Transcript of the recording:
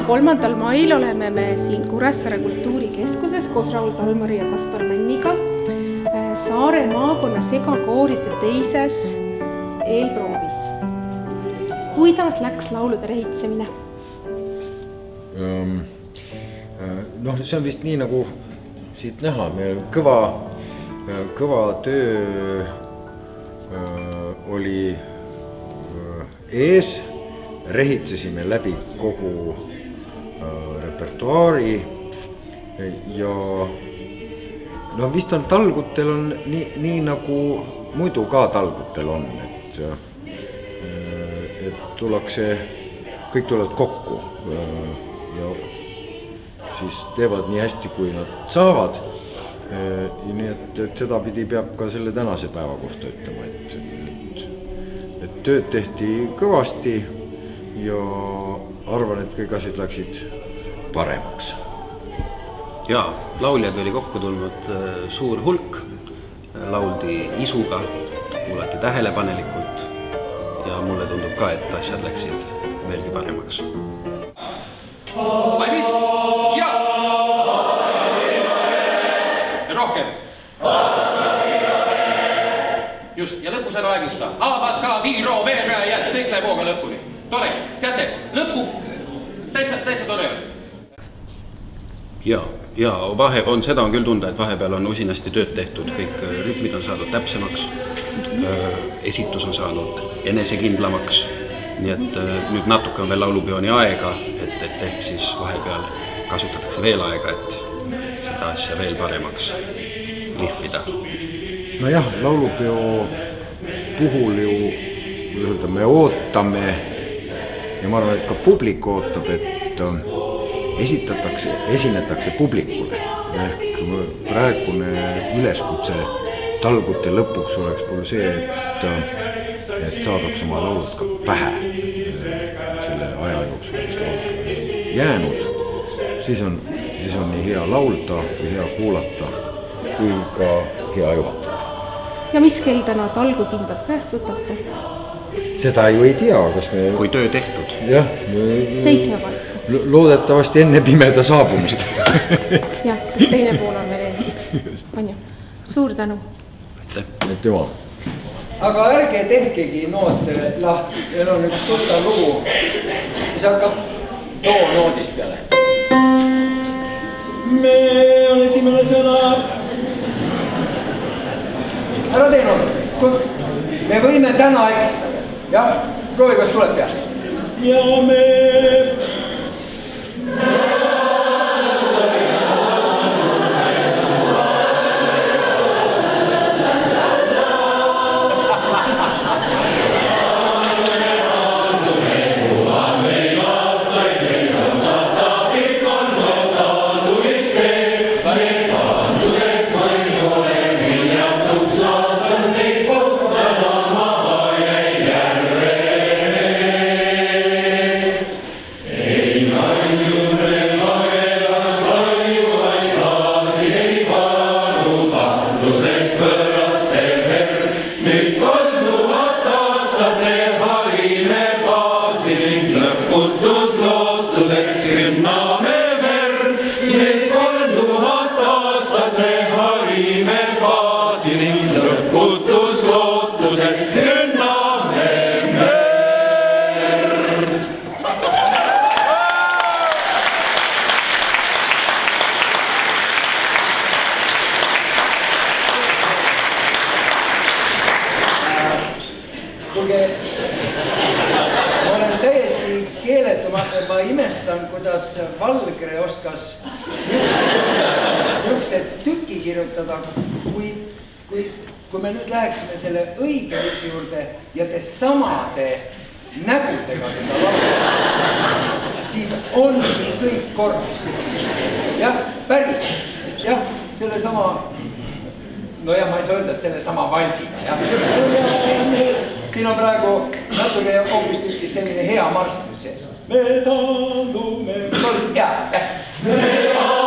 3. mail oleme me siin Kuressaare kultuurikeskuses koos Raul Talmari ja Kaspar Männiga Saare maakonna segakooride teises eelproovis. Kuidas läks laulude rehitsemine? See on vist nii nagu siit näha. Meil kõva töö oli ees, rehitsesime läbi kogu repertuaari ja vist on talgutel on nii nagu muidu ka talgutel on, et tullakse, kõik tulevad kokku ja siis teevad nii hästi, kui nad saavad. Nii et seda pidi peab ka selle tänase päeva kohta ütlema, et tööd tehti kõvasti ja arvan, et kõik asjad läksid paremaks. Jaa, lauljad oli kokku tulnud suur hulk, lauldi isuga, kuulati tähelepanelikult ja mulle tundub ka, et asjad läksid veelgi paremaks. Valmis? Ja! Ja rohkem. Just, ja lõpus ära aeglusta. Avadka viiro veera ja tekle vooga lõpuni. Tore, teate, lõppu täitsa tore. Ja vahe on, seda on küll tunda, et vahepeal on usinasti tööd tehtud, kõik rütmid on saadud täpsemaks, esitus on saanud enesekindlamaks, nii et nüüd natuke on veel laulupeoni aega, et ehk siis vahepeal kasutatakse veel aega, et seda asja veel paremaks lihvida. Nojah, laulupeo puhul ju me ootame ja ma arvan, et ka publik ootab, et esinetakse publikule. Ehk praegune üleskutse talgute lõpuks oleks pool see, et saadaks oma laulud ka pähe selle aja jooksul, mis laulud jäänud. Siis on nii hea laulda või hea kuulata kui ka hea juhatada. Ja mis kell täna talgukindad käest võtate? Seda ju ei tea, kas me... Kui töö tehtud. Jah. 7 paika. Loodetavasti enne pimeda saabumist. Jah, sest teine pool on veel ees. On ju. Suur tänu. Et jumal. Aga ärge tehkegi noote lahti. Meil on üks tuttav lugu, mis hakkab noodist peale. Me on esimene sõna. Ära tee nood. Me võime täna eksida. Jah, proovi, kas tuleb peast. Ja me... Ma imestan, kuidas Valgre oskas niisuguse tüki kirjutada, kui me nüüd läheksime selle õige viisi juurde ja te samade nägudega seda laulda, siis ongi kõik kord. Jah, päris. Jah, selle sama, ma ei saa öelda, et selle sama valsiga. Siin on praegu natuke hoopistükkis selline hea marss nüüd sees. Me taandume kolm, jah.